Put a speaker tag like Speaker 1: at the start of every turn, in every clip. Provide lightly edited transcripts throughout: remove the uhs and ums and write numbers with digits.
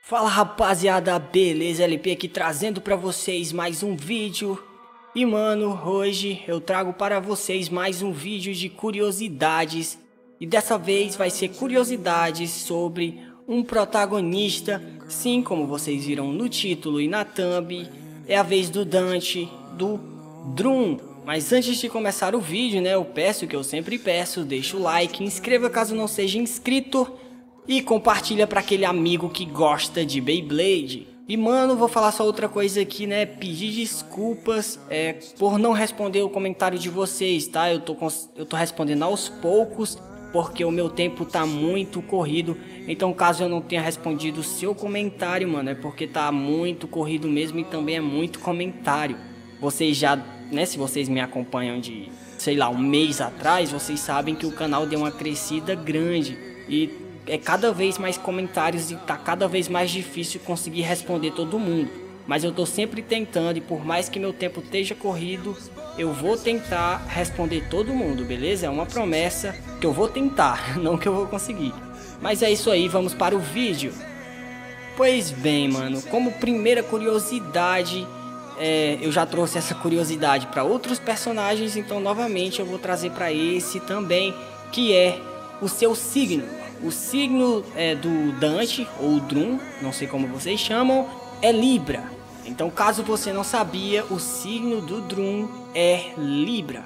Speaker 1: Fala rapaziada, beleza? LP aqui trazendo pra vocês mais um vídeo. E mano, hoje eu trago para vocês mais um vídeo de curiosidades. E dessa vez vai ser curiosidades sobre um protagonista. Sim, como vocês viram no título e na thumb, é a vez do Dante, do Drum. Mas antes de começar o vídeo, né, eu peço o que eu sempre peço, deixa o like, inscreva caso não seja inscrito. E compartilha para aquele amigo que gosta de Beyblade. E mano, vou falar só outra coisa aqui, né? Pedir desculpas por não responder o comentário de vocês, tá? Eu tô respondendo aos poucos, porque o meu tempo tá muito corrido. Então caso eu não tenha respondido o seu comentário, mano, é porque tá muito corrido mesmo e também é muito comentário. Vocês já, né, se vocês me acompanham de, sei lá, um mês atrás, vocês sabem que o canal deu uma crescida grande. E é cada vez mais comentários e tá cada vez mais difícil conseguir responder todo mundo. Mas eu tô sempre tentando e por mais que meu tempo esteja corrido, eu vou tentar responder todo mundo, beleza? É uma promessa que eu vou tentar, não que eu vou conseguir. Mas é isso aí, vamos para o vídeo. Pois bem, mano, como primeira curiosidade, eu já trouxe essa curiosidade para outros personagens, então novamente eu vou trazer para esse também, que é o seu signo. O signo do Dante, ou Drum, não sei como vocês chamam, é Libra. Então caso você não sabia, o signo do Drum é Libra.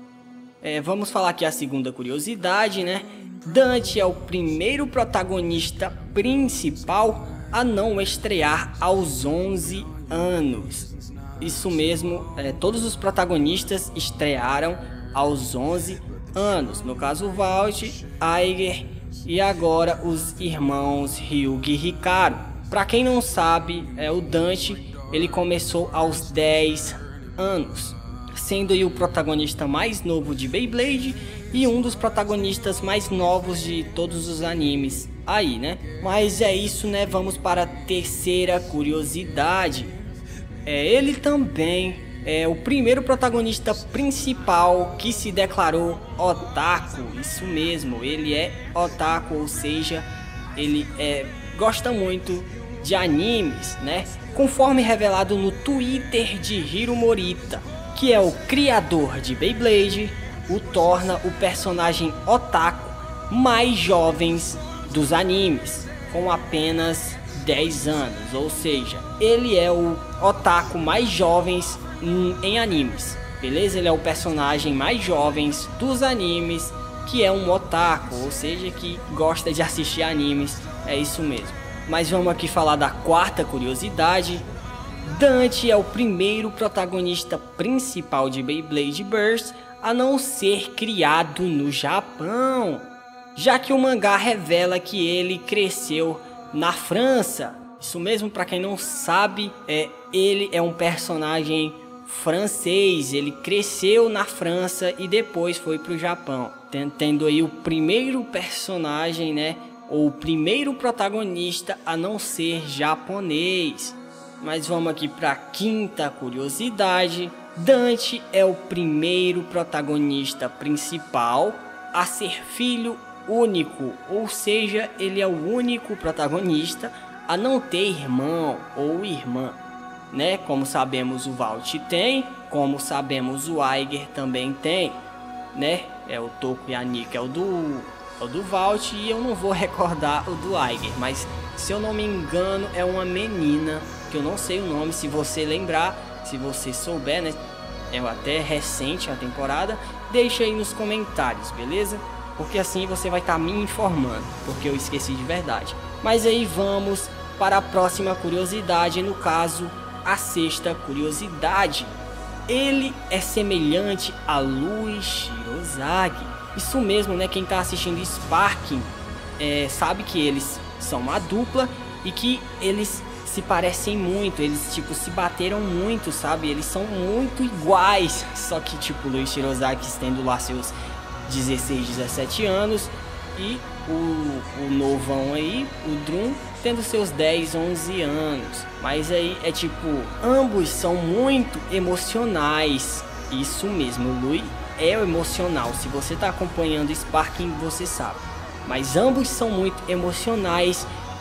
Speaker 1: Vamos falar aqui a segunda curiosidade, né? Dante é o primeiro protagonista principal a não estrear aos 11 anos. Isso mesmo, todos os protagonistas estrearam aos 11 anos. No caso, Valt, Aiger e agora os irmãos Ryuga e Hikaru. Para quem não sabe, o Dante ele começou aos 10 anos, sendo aí o protagonista mais novo de Beyblade e um dos protagonistas mais novos de todos os animes aí, né? Mas é isso, né? Vamos para a terceira curiosidade. Ele também é o primeiro protagonista principal que se declarou otaku. Isso mesmo, ele é otaku, ou seja, ele gosta muito de animes, né? Conforme revelado no Twitter de Hiro Morita, que é o criador de Beyblade, o torna o personagem otaku mais jovens dos animes, com apenas 10 anos, ou seja, ele é o otaku mais jovens em animes, beleza? Ele é o personagem mais jovens dos animes, que é um otaku, ou seja, que gosta de assistir animes, é isso mesmo. Mas vamos aqui falar da quarta curiosidade. Dante é o primeiro protagonista principal de Beyblade Burst a não ser criado no Japão, já que o mangá revela que ele cresceu na França. Isso mesmo, para quem não sabe, ele é um personagem francês, ele cresceu na França e depois foi para o Japão, tendo aí o primeiro personagem, né, ou o primeiro protagonista a não ser japonês. Mas vamos aqui para a quinta curiosidade. Dante é o primeiro protagonista principal a ser filho único, ou seja, ele é o único protagonista a não ter irmão ou irmã, né? Como sabemos, o Valt tem, como sabemos, o Aiger também tem, né? O Toku e a Nika é o do Valt, e eu não vou recordar o do Aiger, mas se eu não me engano é uma menina, que eu não sei o nome. Se você lembrar, se você souber, né? É até recente a temporada, deixa aí nos comentários, beleza? Porque assim você vai estar me informando, porque eu esqueci de verdade. Mas aí vamos para a próxima curiosidade, no caso, a sexta curiosidade. Ele é semelhante a Luis Shirozaki. Isso mesmo, né? Quem tá assistindo Sparking sabe que eles são uma dupla e que eles se parecem muito. Eles tipo se bateram muito, sabe? Eles são muito iguais. Só que tipo Luis Shirozaki tendo lá seus 16, 17 anos e o novão aí, o Drum, tendo seus 10, 11 anos. Mas aí é tipo, ambos são muito emocionais. Isso mesmo, o Lui é emocional. Se você tá acompanhando Sparking, você sabe. Mas ambos são muito emocionais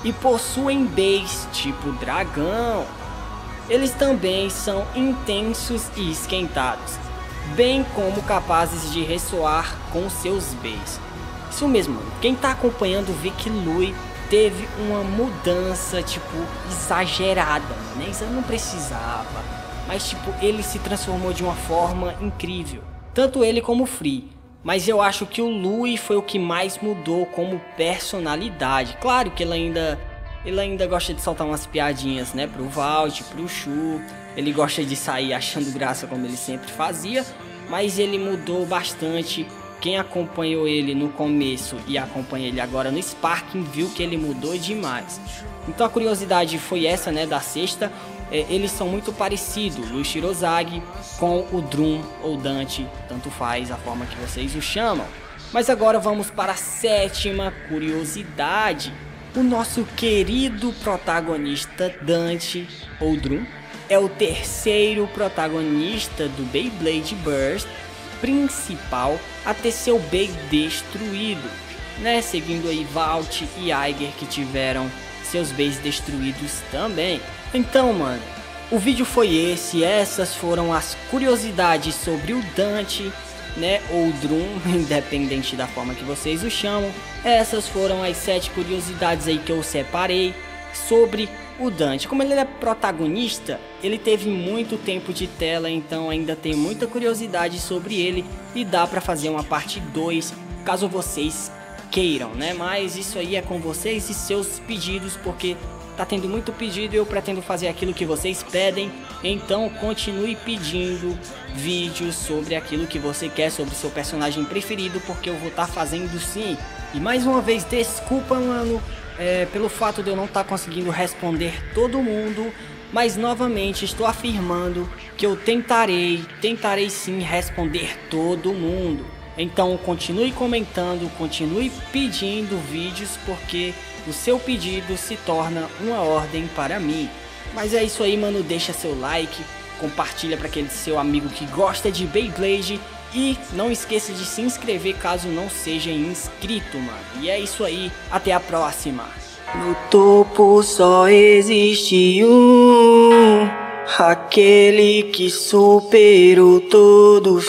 Speaker 1: e possuem Bs tipo dragão. Eles também são intensos e esquentados, bem como capazes de ressoar com seus Bs. Isso mesmo, quem tá acompanhando vê que Lui teve uma mudança tipo exagerada, né? Isso não precisava, mas tipo ele se transformou de uma forma incrível, tanto ele como o Free. Mas eu acho que o Lui foi o que mais mudou como personalidade. Claro que ele ainda gosta de soltar umas piadinhas, né, pro Vault, pro Shu. Ele gosta de sair achando graça como ele sempre fazia, mas ele mudou bastante. Quem acompanhou ele no começo e acompanha ele agora no Sparking viu que ele mudou demais. Então a curiosidade foi essa, né, da sexta. Eles são muito parecidos, o Shirozagi com o Drum ou Dante, tanto faz a forma que vocês o chamam. Mas agora vamos para a sétima curiosidade. O nosso querido protagonista Dante ou Drum é o terceiro protagonista do Beyblade Burst principal a ter seu Bey destruído, né? Seguindo aí Vault e Aiger, que tiveram seus Beys destruídos também. Então, mano, o vídeo foi esse. Essas foram as curiosidades sobre o Dante, né, ou Drum, independente da forma que vocês o chamam. Essas foram as 7 curiosidades aí que eu separei sobre o Dante. Como ele é protagonista, ele teve muito tempo de tela, então ainda tem muita curiosidade sobre ele e dá pra fazer uma parte 2, caso vocês queiram, né? Mas isso aí é com vocês e seus pedidos, porque tá tendo muito pedido e eu pretendo fazer aquilo que vocês pedem. Então continue pedindo vídeos sobre aquilo que você quer, sobre o seu personagem preferido, porque eu vou estar fazendo sim. E mais uma vez, desculpa, mano, pelo fato de eu não estar conseguindo responder todo mundo, mas novamente estou afirmando que eu tentarei sim responder todo mundo. Então continue comentando, continue pedindo vídeos, porque o seu pedido se torna uma ordem para mim. Mas é isso aí, mano, deixa seu like, compartilha para aquele seu amigo que gosta de Beyblade e não esqueça de se inscrever caso não seja inscrito, mano. E é isso aí, até a próxima. No topo só existe um, aquele que superou todos.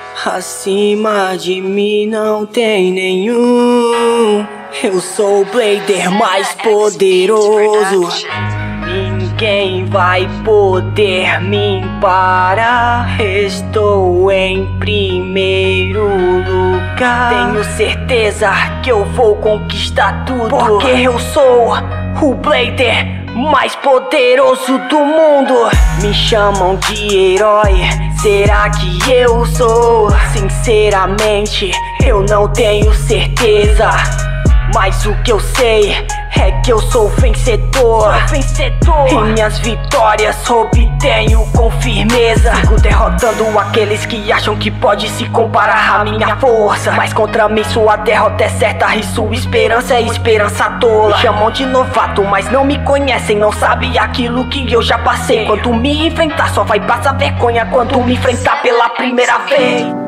Speaker 1: Acima de mim não tem nenhum. Eu sou o Blader mais poderoso. Ninguém vai poder me parar. Estou em primeiro lugar. Tenho certeza que eu vou conquistar tudo, porque eu sou o Blader mais poderoso do mundo. Me chamam de herói, será que eu sou? Sinceramente, eu não tenho certeza, mas o que eu sei é que eu sou vencedor. E minhas vitórias obtenho com firmeza. Sigo derrotando aqueles que acham que pode se comparar à minha força, mas contra mim sua derrota é certa e sua esperança é esperança tola. Me chamam de novato, mas não me conhecem, não sabem aquilo que eu já passei. Quando me enfrentar só vai passar vergonha quando me enfrentar pela primeira vez.